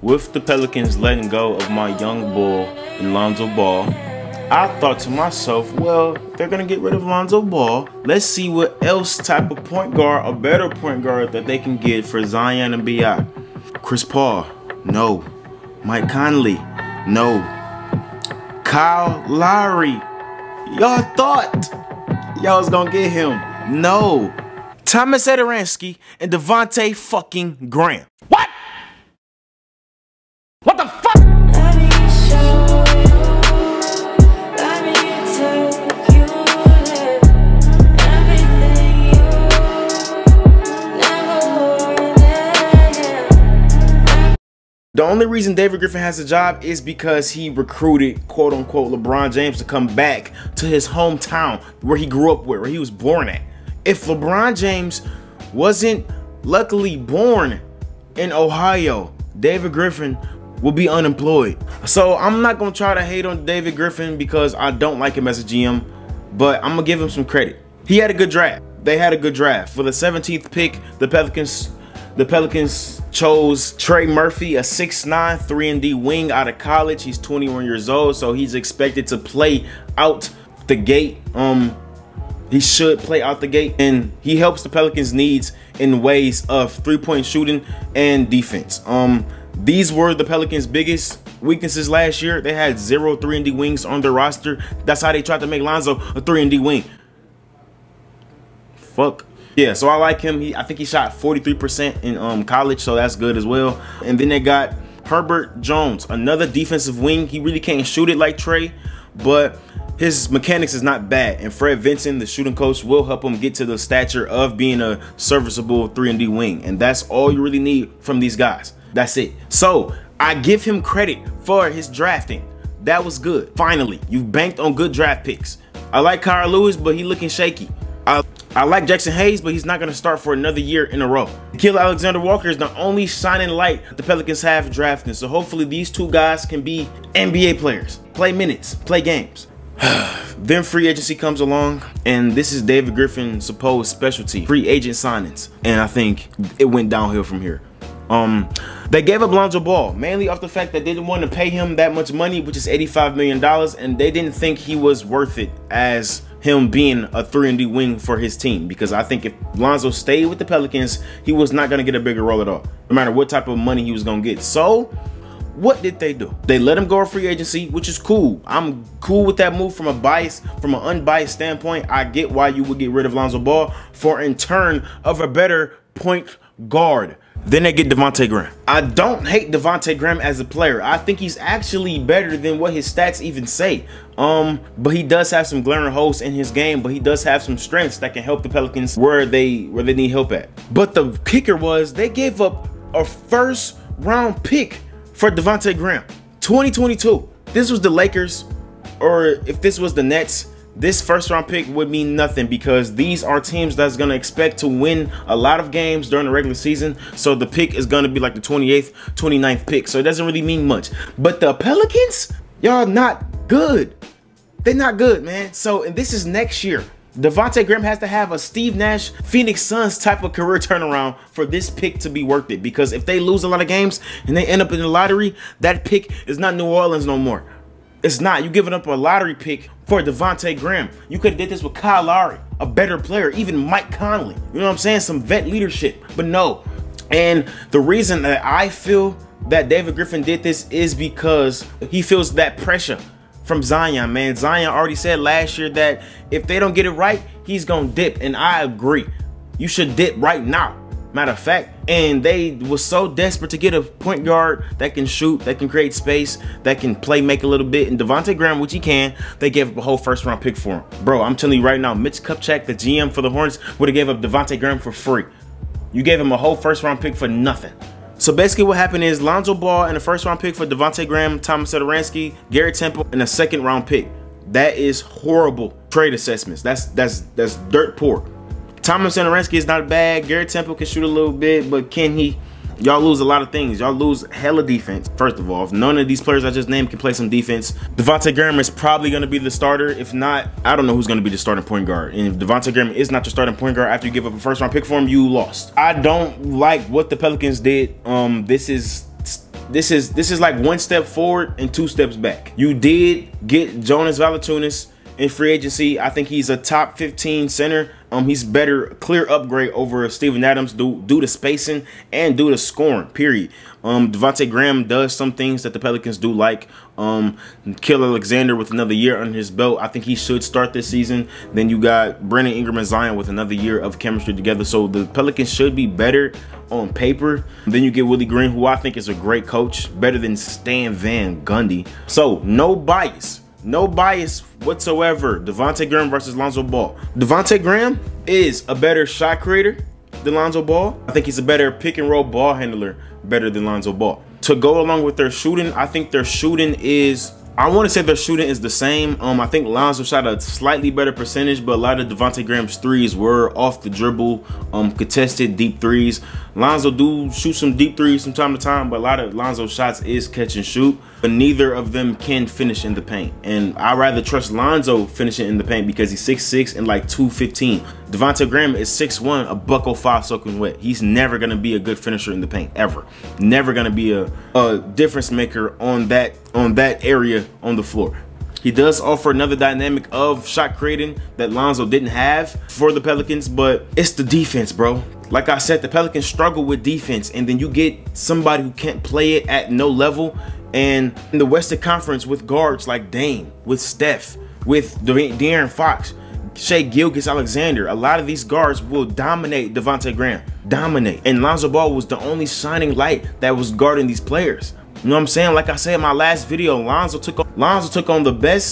with the Pelicans letting go of my young bull in Lonzo Ball, I thought to myself, well, they're going to get rid of Lonzo Ball. Let's see what else type of point guard, a better point guard that they can get for Zion and B.I. Chris Paul, no. Mike Conley, no. Kyle Lowry, y'all thought y'all was going to get him. No. Thomas Santoransly and Devonte fucking Graham. What? What the fuck? The only reason David Griffin has a job is because he recruited quote-unquote LeBron James to come back to his hometown where he grew up with, where he was born at. If LeBron James wasn't luckily born in Ohio, David Griffin will be unemployed. So I'm not gonna try to hate on David Griffin because I don't like him as a GM, but I'm gonna give him some credit. He had a good draft. They had a good draft. For the 17th pick, the Pelicans chose Trey Murphy, a 6'9", 3-and-D wing out of college. He's 21 years old, so he's expected to play out the gate. He should play out the gate, and he helps the Pelicans' needs in ways of three-point shooting and defense. These were the Pelicans' biggest weaknesses last year. They had 0 3-and-D wings on their roster. That's how they tried to make Lonzo a 3-and-D wing. Fuck. Yeah, so I like him. I think he shot 43% in college, so that's good as well. And then they got Herbert Jones, another defensive wing. He really can't shoot it like Trey, but his mechanics is not bad. And Fred Vinson, the shooting coach, will help him get to the stature of being a serviceable 3-and-D wing. And that's all you really need from these guys. That's it. So I give him credit for his drafting. That was good. Finally, you've banked on good draft picks. I like Kyle Lewis, but he looking shaky. I like Jackson Hayes, but he's not going to start for another year in a row. Nickeil Alexander-Walker is the only shining light the Pelicans have drafting. So hopefully these two guys can be NBA players. Play minutes, play games. Then free agency comes along, and this is David Griffin's supposed specialty, free agent signings. And I think it went downhill from here. They gave up Lonzo Ball, mainly off the fact that they didn't want to pay him that much money, which is $85 million, and they didn't think he was worth it as him being a 3-and-D wing for his team. Because I think if Lonzo stayed with the Pelicans, he was not going to get a bigger role at all, no matter what type of money he was going to get. So what did they do? They let him go on free agency, which is cool. I'm cool with that move from an unbiased standpoint. I get why you would get rid of Lonzo Ball for in turn of a better point guard. Then they get Devonte Graham. I don't hate Devonte Graham as a player. I think he's actually better than what his stats even say. But he does have some glaring holes in his game, but he does have some strengths that can help the Pelicans where they need help at. But the kicker was they gave up a first-round pick for Devonte Graham. 2022. This was the Lakers, or if this was the Nets, this first-round pick would mean nothing because these are teams that's going to expect to win a lot of games during the regular season. So the pick is going to be like the 28th, 29th pick. So it doesn't really mean much. But the Pelicans, y'all not good. They're not good, man. So, and this is next year. Devonte Graham has to have a Steve Nash, Phoenix Suns type of career turnaround for this pick to be worth it. Because if they lose a lot of games and they end up in the lottery, that pick is not New Orleans no more. It's not. You're giving up a lottery pick for Devonte Graham. You could have did this with Kyle Lowry, a better player, even Mike Conley. You know what I'm saying? Some vet leadership. But no. And the reason that I feel that David Griffin did this is because he feels that pressure from Zion, man. Zion already said last year that if they don't get it right, he's going to dip. And I agree. You should dip right now. Matter of fact, and they was so desperate to get a point guard that can shoot, that can create space, that can play make a little bit. And Devonte Graham, which he can, they gave up a whole first-round pick for him. Bro, I'm telling you right now, Mitch Kupchak, the GM for the Hornets, would have gave up Devonte Graham for free. You gave him a whole first-round pick for nothing. So basically what happened is Lonzo Ball and a first-round pick for Devonte Graham, Thomas Santoransly, Garrett Temple, and a second-round pick. That is horrible trade assessments. That's dirt poor. Thomas Santoransly is not bad. Garrett Temple can shoot a little bit, but can he? Y'all lose a lot of things. Y'all lose hella defense, first of all. If none of these players I just named can play some defense, Devonte Graham is probably going to be the starter. If not, I don't know who's going to be the starting point guard. And if Devonte Graham is not your starting point guard after you give up a first-round pick for him, you lost. I don't like what the Pelicans did. This is this is like 1 step forward and 2 steps back. You did get Jonas Valanciunas in free agency. I think he's a top 15 center. He's better, clear upgrade over Steven Adams due to spacing and due to scoring, period. Devonte Graham does some things that the Pelicans do like. Kill Alexander with another year under his belt. I think he should start this season. Then you got Brandon Ingram and Zion with another year of chemistry together. So the Pelicans should be better on paper. Then you get Willie Green, who I think is a great coach, better than Stan Van Gundy. So no bias. No bias whatsoever. Devonte Graham versus Lonzo Ball. Devonte Graham is a better shot creator than Lonzo Ball. I think he's a better pick and roll ball handler better than Lonzo Ball. To go along with their shooting, I think their shooting is, I want to say their shooting is the same. I think Lonzo shot a slightly better percentage, but a lot of Devonte Graham's threes were off the dribble, contested deep threes. Lonzo do shoot some deep threes from time to time, but a lot of Lonzo's shots is catch and shoot. But neither of them can finish in the paint. And I'd rather trust Lonzo finishing in the paint because he's 6'6" and like 215. Devonte Graham is 6'1", a $105 soaking wet. He's never gonna be a good finisher in the paint, ever. Never gonna be a difference maker on that area on the floor. He does offer another dynamic of shot creating that Lonzo didn't have for the Pelicans, but it's the defense, bro. Like I said, the Pelicans struggle with defense, and then you get somebody who can't play it at no level. And in the Western Conference with guards like Dame, with Steph, with De'Aaron Fox, Shai Gilgeous-Alexander, a lot of these guards will dominate Devonte Graham. Dominate. And Lonzo Ball was the only shining light that was guarding these players. You know what I'm saying? Like I said in my last video, Lonzo took on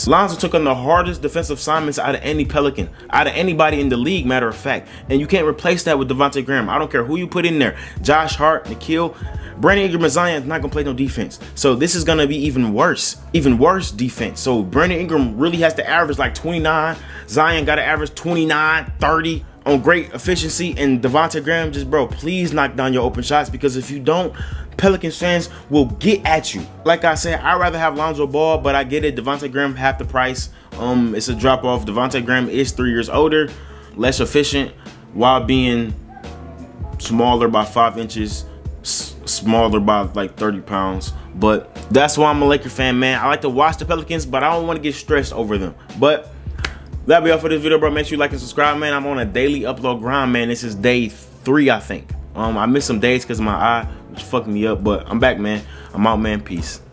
the hardest defensive assignments out of any Pelican, out of anybody in the league, matter of fact. And you can't replace that with Devonte Graham. I don't care who you put in there. Josh Hart, Nikhil, Brandon Ingram and Zion is not gonna play no defense. So this is gonna be even worse defense. So Brandon Ingram really has to average like 29. Zion got to average 29, 30 on great efficiency. And Devonte Graham, just, bro, please knock down your open shots, because if you don't, Pelicans fans will get at you. Like I said, I'd rather have Lonzo Ball, but I get it. Devonte Graham half the price. It's a drop off. Devonte Graham is 3 years older, less efficient, while being smaller by 5 inches, smaller by like 30 pounds. But that's why I'm a Laker fan, man. I like to watch the Pelicans, but I don't want to get stressed over them. But that'll be all for this video, bro. Make sure you like and subscribe, man. I'm on a daily upload grind, man. This is day 3, I think. I missed some days because of my eye, which fucked me up, but I'm back, man. I'm out, man. Peace.